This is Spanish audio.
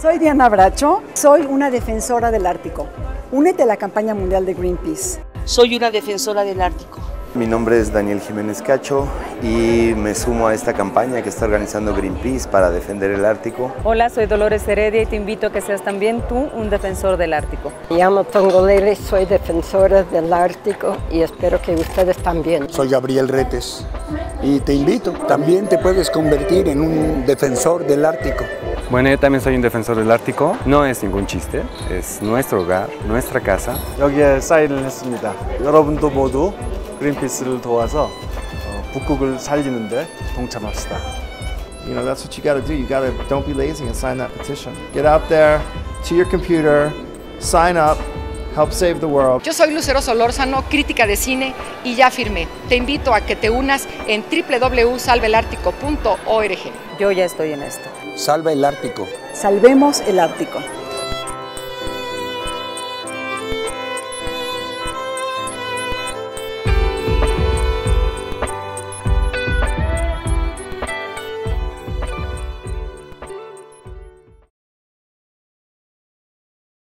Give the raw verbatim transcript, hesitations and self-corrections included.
Soy Diana Bracho, soy una defensora del Ártico. Únete a la campaña mundial de Greenpeace. Soy una defensora del Ártico. Mi nombre es Daniel Jiménez Cacho y me sumo a esta campaña que está organizando Greenpeace para defender el Ártico. Hola, soy Dolores Heredia y te invito a que seas también tú un defensor del Ártico. Me llamo Tongolele, soy defensora del Ártico y espero que ustedes también. Soy Gabriel Retes y te invito, también te puedes convertir en un defensor del Ártico. Bueno, yo también soy un defensor del Ártico. No es ningún chiste, es nuestro hogar, nuestra casa. 여기에 사인을 했습니다. 여러분도 모두 그린피스를 도와서 북극을 살리는데 동참합시다. You know, that's what you got to do. You got to don't be lazy and sign that petition. Get out there to your computer, sign up, help save the world. Yo soy Lucero Solórzano, crítica de cine y ya firmé. Te invito a que te unas en doble u doble u doble u punto salve el ártico punto org. Yo ya estoy en esto. Salva el Ártico. Salvemos el Ártico.